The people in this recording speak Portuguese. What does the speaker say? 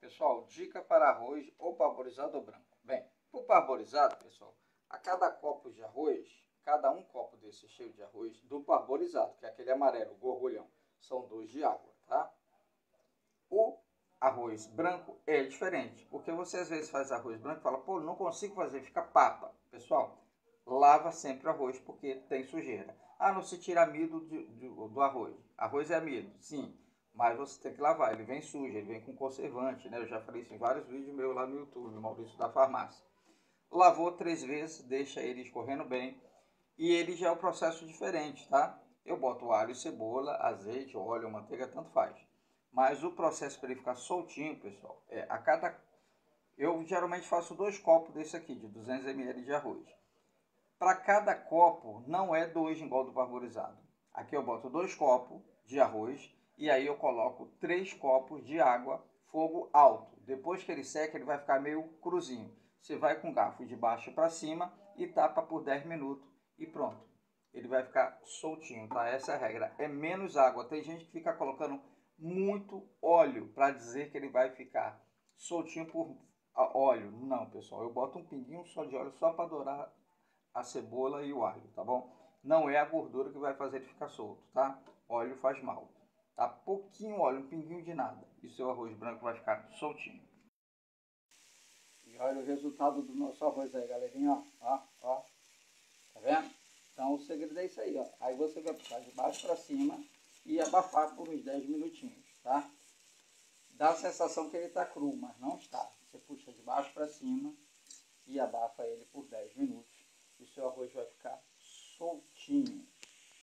pessoal, dica para arroz ou parboilizado ou branco. Bem, para o parboilizado, pessoal, a cada copo de arroz, cada um copo desse cheio de arroz do parboilizado, que é aquele amarelo, gorgulhão, são 2 de água, tá? O arroz branco é diferente, porque você às vezes faz arroz branco e fala, pô, não consigo fazer, fica papa. Pessoal, lava sempre o arroz porque tem sujeira. Ah, não se tira amido do arroz. Arroz é amido, sim, mas você tem que lavar, ele vem sujo, ele vem com conservante, né? Eu já falei isso em vários vídeos meus lá no YouTube, Maurício da Farmácia. Lavou 3 vezes, deixa ele escorrendo bem, e ele já é um processo diferente, tá? Eu boto alho, cebola, azeite, óleo, manteiga, tanto faz. Mas o processo para ele ficar soltinho, pessoal, eu geralmente faço 2 copos desse aqui, de 200 ml de arroz. Para cada copo, não é 2 igual do parboilizado. Aqui eu boto 2 copos de arroz e aí eu coloco 3 copos de água, fogo alto. Depois que ele seca, ele vai ficar meio cruzinho. Você vai com o garfo de baixo para cima e tapa por 10 minutos e pronto. Ele vai ficar soltinho, tá? Essa é a regra. É menos água. Tem gente que fica colocando muito óleo para dizer que ele vai ficar soltinho por óleo. Não, pessoal. Eu boto um pinguinho só de óleo só para dourar a cebola e o alho, tá bom? Não é a gordura que vai fazer ele ficar solto, tá? Óleo faz mal. Tá? Pouquinho óleo, um pinguinho de nada. E seu arroz branco vai ficar soltinho. E olha o resultado do nosso arroz aí, galerinha, ó. Tá vendo? Então o segredo é isso aí, ó. Aí você vai puxar de baixo para cima e abafar por uns 10 minutinhos, tá? Dá a sensação que ele tá cru, mas não está. Você puxa de baixo para cima e abafa ele por 10 minutos. E o seu arroz vai ficar soltinho.